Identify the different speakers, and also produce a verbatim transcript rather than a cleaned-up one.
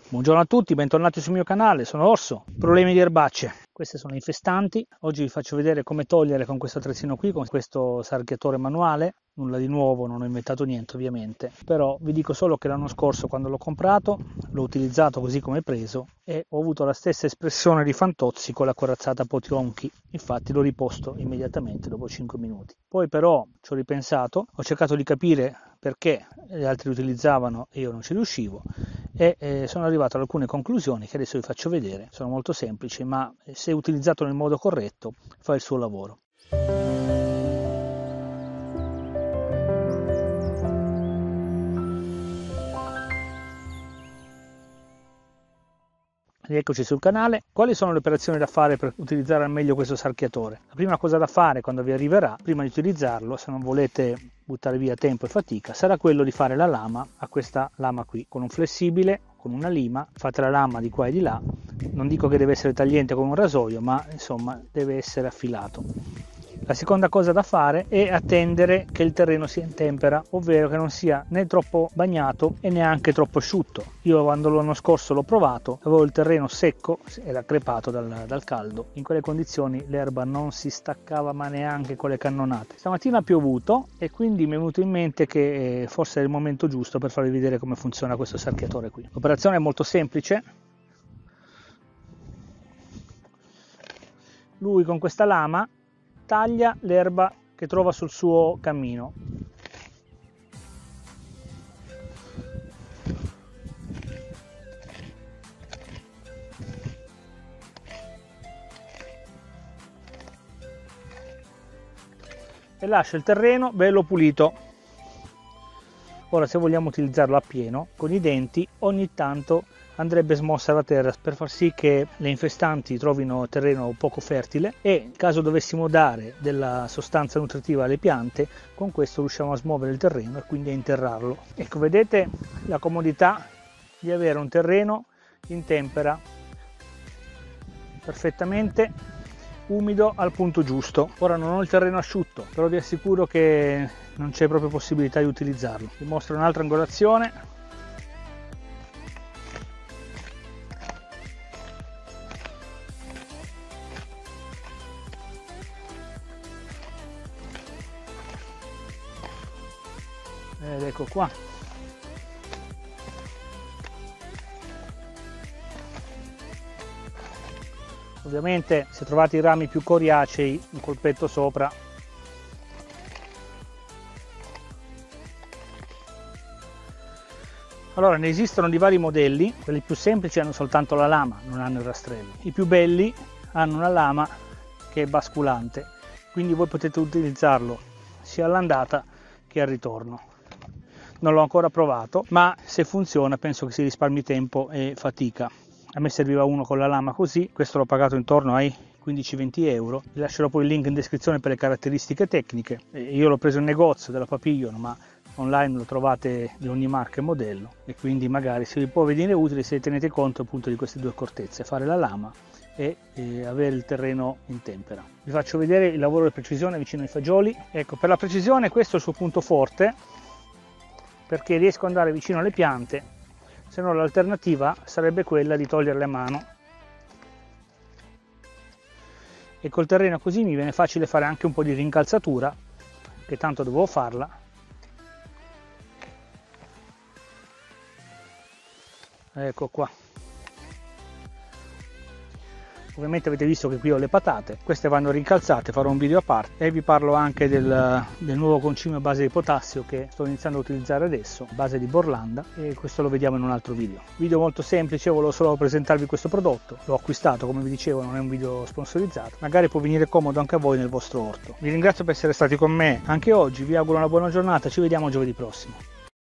Speaker 1: Buongiorno a tutti, bentornati sul mio canale, sono Orso. Problemi di erbacce. Queste sono infestanti. Oggi vi faccio vedere come togliere con questo attrezzino qui, con questo sarchiatore manuale. Nulla di nuovo, non ho inventato niente ovviamente, però vi dico solo che l'anno scorso quando l'ho comprato l'ho utilizzato così come preso e ho avuto la stessa espressione di Fantozzi con la corazzata Potionchi. Infatti l'ho riposto immediatamente dopo cinque minuti. Poi però ci ho ripensato, ho cercato di capire perché gli altri utilizzavano e io non ci riuscivo e eh, sono arrivato ad alcune conclusioni che adesso vi faccio vedere. Sono molto semplici, ma se utilizzato nel modo corretto fa il suo lavoro. Rieccoci sul canale. Quali sono le operazioni da fare per utilizzare al meglio questo sarchiatore? La prima cosa da fare quando vi arriverà, prima di utilizzarlo, se non volete buttare via tempo e fatica, sarà quello di fare la lama a questa lama qui, con un flessibile, con una lima, fate la lama di qua e di là. Non dico che deve essere tagliente come un rasoio, ma insomma deve essere affilato. La seconda cosa da fare è attendere che il terreno sia in tempera, ovvero che non sia né troppo bagnato e neanche troppo asciutto. Io quando l'anno scorso l'ho provato, avevo il terreno secco, era crepato dal, dal caldo. In quelle condizioni l'erba non si staccava ma neanche con le cannonate. Stamattina ha piovuto e quindi mi è venuto in mente che forse è il momento giusto per farvi vedere come funziona questo sarchiatore qui. L'operazione è molto semplice. Lui con questa lama taglia l'erba che trova sul suo cammino. E lascia il terreno bello pulito. Ora, se vogliamo utilizzarlo a pieno, con i denti ogni tanto andrebbe smossa la terra per far sì che le infestanti trovino terreno poco fertile e in caso dovessimo dare della sostanza nutritiva alle piante, con questo riusciamo a smuovere il terreno e quindi a interrarlo. Ecco, vedete la comodità di avere un terreno in tempera perfettamente umido al punto giusto. Ora non ho il terreno asciutto, però vi assicuro che non c'è proprio possibilità di utilizzarlo. Vi mostro un'altra angolazione. Ed ecco qua. Ovviamente se trovate i rami più coriacei, un colpetto sopra. Allora, ne esistono di vari modelli. Quelli più semplici hanno soltanto la lama, non hanno il rastrello. I più belli hanno una lama che è basculante, quindi voi potete utilizzarlo sia all'andata che al ritorno. Non l'ho ancora provato, ma se funziona penso che si risparmi tempo e fatica. A me serviva uno con la lama così, questo l'ho pagato intorno ai quindici venti euro. Vi lascerò poi il link in descrizione per le caratteristiche tecniche. Io l'ho preso in negozio della Papillon, ma online lo trovate di ogni marca e modello e quindi magari se vi può venire utile se tenete conto appunto di queste due accortezze, fare la lama e eh, avere il terreno in tempera. Vi faccio vedere il lavoro di precisione vicino ai fagioli. Ecco, per la precisione questo è il suo punto forte, perché riesco ad andare vicino alle piante, se no l'alternativa sarebbe quella di toglierle a mano. E col terreno così mi viene facile fare anche un po' di rincalzatura, che tanto dovevo farla. Ecco qua. Ovviamente avete visto che qui ho le patate, queste vanno rincalzate, farò un video a parte e vi parlo anche del, del nuovo concime a base di potassio che sto iniziando a utilizzare adesso, a base di Borlanda, e questo lo vediamo in un altro video. Video molto semplice, volevo solo presentarvi questo prodotto, l'ho acquistato come vi dicevo, non è un video sponsorizzato, magari può venire comodo anche a voi nel vostro orto. Vi ringrazio per essere stati con me anche oggi, vi auguro una buona giornata, ci vediamo giovedì prossimo.